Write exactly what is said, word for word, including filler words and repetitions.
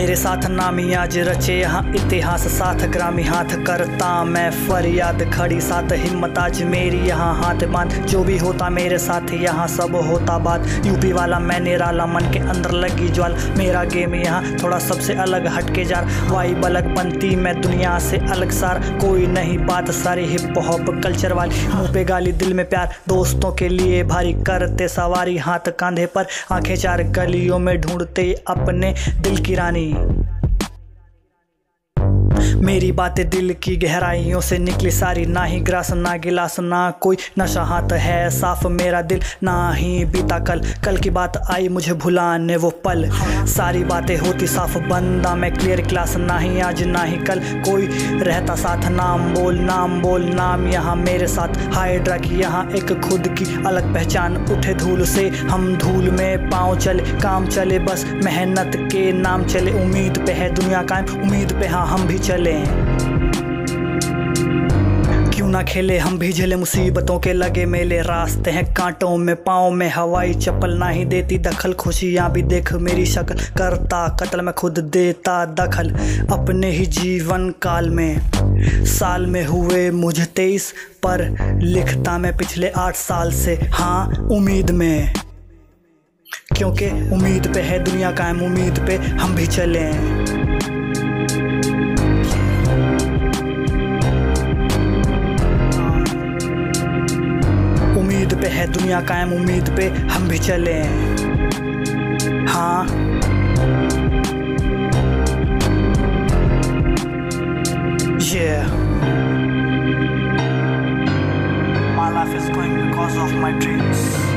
मेरे साथ नामी आज रचे यहाँ इतिहास, साथ ग्रामी हाथ करता मैं फरियाद खड़ी, साथ हिम्मत आज मेरी यहाँ हाथ बांध। जो भी होता मेरे साथ यहाँ सब होता बात। यूपी वाला मैं निराला, मन के अंदर लगी ज्वाल। मेरा गेम यहाँ थोड़ा सबसे अलग हटके जार। वाइब अलग बनती मैं दुनिया से अलग सार। कोई नहीं बात सारी हिप हॉप कल्चर वाली। मुँह पे गाली दिल में प्यार, दोस्तों के लिए भारी करते सवारी। हाथ कांधे पर आंखें चार, गलियों में ढूंढते अपने दिल की रानी। मेरी बातें दिल की गहराइयों से निकली सारी। ना ही ग्रास ना गिलास ना कोई नशा, हाथ है साफ मेरा दिल ना ही बीता कल। कल की बात आई मुझे भुलाने वो पल, सारी बातें होती साफ बंदा मैं क्लियर क्लास। ना ही आज ना ही कल कोई रहता साथ। नाम बोल नाम बोल नाम यहाँ मेरे साथ। हाइड्रा की यहाँ एक खुद की अलग पहचान। उठे धूल से हम धूल में पाँव चले, काम चले बस मेहनत के नाम चले। उम्मीद पे है दुनिया कायम, उम्मीद पे हाँ हम भी चले। क्यों ना खेले हम भी झेले मुसीबतों के लगे मेले। रास्ते हैं कांटों में पाँव में हवाई चप्पल, ना ही देती दखल खुशियाँ भी देख मेरी शक्ल। करता कत्ल मैं खुद देता दखल अपने ही जीवन काल में। साल में हुए मुझे तेईस पर लिखता मैं पिछले आठ साल से हाँ उम्मीद में। क्योंकि उम्मीद पे है दुनिया कायम, उम्मीद पे हम भी चले। उम्मीद पे है दुनिया कायम, उम्मीद पे हम भी चले। हाँ yeah, my life is going because of my dreams.